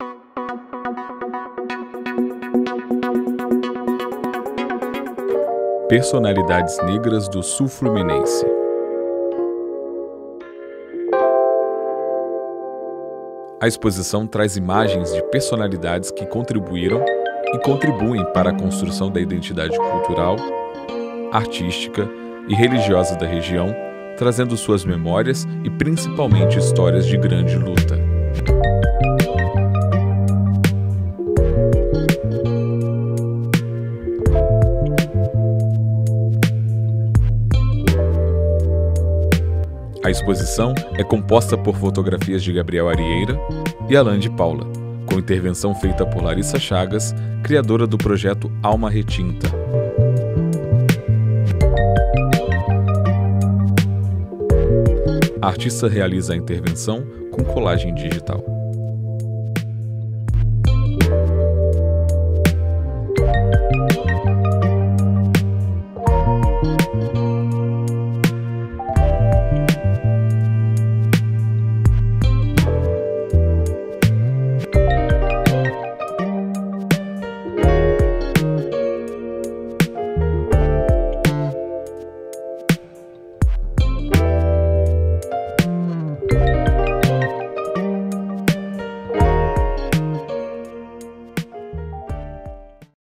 Personalidades negras do Sul Fluminense. A exposição traz imagens de personalidades que contribuíram e contribuem para a construção da identidade cultural, artística e religiosa da região, trazendo suas memórias e principalmente histórias de grande luta. A exposição é composta por fotografias de Gabriel Arieira e Alan de Paula, com intervenção feita por Larissa Chagas, criadora do projeto Alma Retinta. A artista realiza a intervenção com colagem digital.